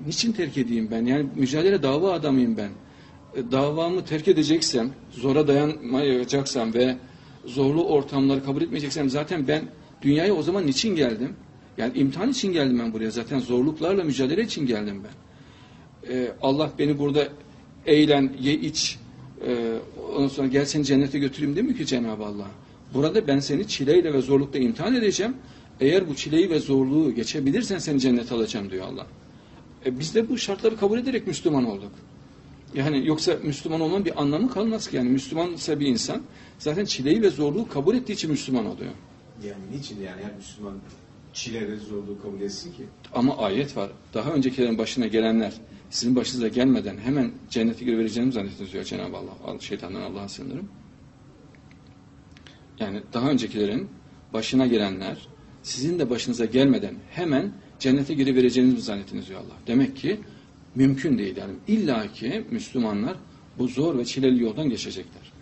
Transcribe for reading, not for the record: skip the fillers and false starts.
niçin terk edeyim ben? Yani mücadele dava adamıyım ben. Davamı terk edeceksem, zora dayanacaksam ve zorlu ortamları kabul etmeyeceksem zaten ben dünyaya o zaman niçin geldim? Yani imtihan için geldim ben buraya. Zaten zorluklarla mücadele için geldim ben. Allah beni burada eğlen, ye iç, ondan sonra gel seni cennete götüreyim demiyor ki Cenab-ı Allah. Burada ben seni çileyle ve zorlukla imtihan edeceğim. Eğer bu çileyi ve zorluğu geçebilirsen seni cennete alacağım diyor Allah. Biz de bu şartları kabul ederek Müslüman olduk. Yani yoksa Müslüman olmanın bir anlamı kalmaz ki. Yani Müslümansa bir insan zaten çileyi ve zorluğu kabul ettiği için Müslüman oluyor. Yani niçin yani her Müslüman çile ve zorluğu kabul etsin ki? Ama ayet var. Daha öncekilerin başına gelenler sizin başınıza gelmeden hemen cennete girivereceğini zannettiniz diyor Cenab-ı Allah. Şeytandan Allah'a sığınırım. Yani daha öncekilerin başına gelenler sizin de başınıza gelmeden hemen cennete girivereceğinizi zannettiniz diyor Allah. Demek ki mümkün değil. Yani illa ki Müslümanlar bu zor ve çileli yoldan geçecekler.